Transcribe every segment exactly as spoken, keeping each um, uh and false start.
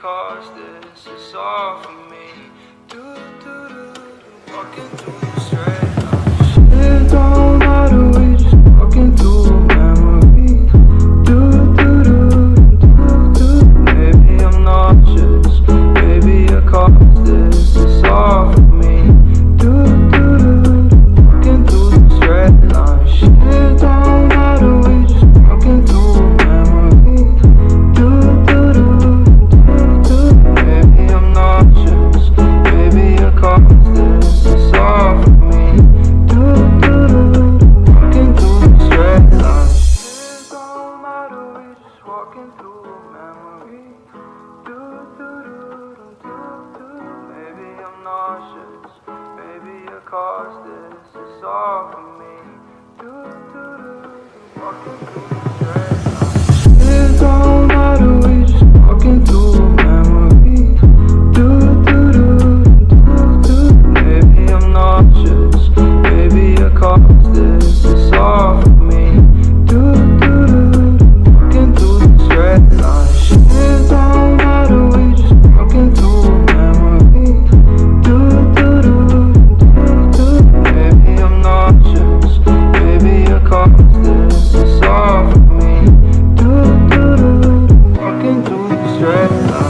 cause this is all for me. Do do do do, walking through the straight line. It don't matter, we just walking through a memory. Do do do do do. Maybe I'm nauseous, maybe I cause this is all for me. Do do do do, walking through the straight line. It don't matter, we just walking through a memory. Do do do do do. Maybe I'm nauseous, maybe I cause this is all for me. Do do do do, walking through the straight line. It don't matter, we just walking through a memory. Do do do do do do. Maybe I'm nauseous, maybe I cause this is all for me. Do do do do, walking through the straight line. It don't matter, we just walking through a memory. Do do do do do. Maybe I'm nauseous, maybe I cause this is all for me. Do do do do, walking through the straight line. It don't matter, we just walking through a memory. Do do do do do. Maybe I'm nauseous, maybe I cause this is all for me. Do do do do, walking through the straight line.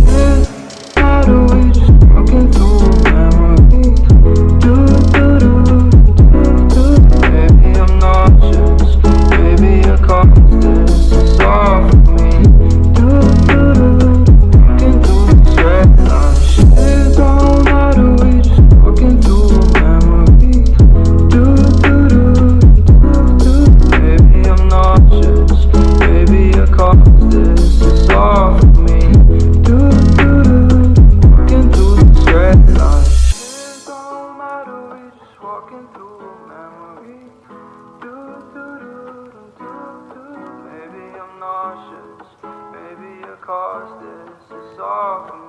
It matter, we just walking through a memory. Do do do do do. Maybe I'm nauseous, maybe I cause this is all for me. Do do do do, walking through the straight line. It don't matter, we just walking through a memory. Do do do do do. Maybe I'm nauseous, maybe I cause this is all for me. Do do do do, walking through the straight line. It don't matter, we just walking through a memory. Do do do do do do. Maybe I'm nauseous, maybe I cause this is all for me.